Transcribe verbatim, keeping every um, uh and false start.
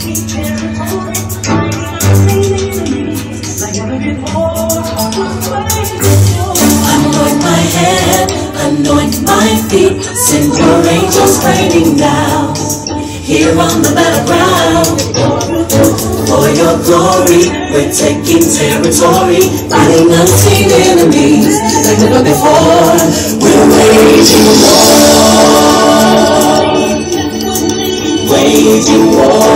Anoint my head, anoint my feet, send your angels raining down here on the battleground. For your glory, we're taking territory, fighting unseen enemies like never before. We're waging war, waging war.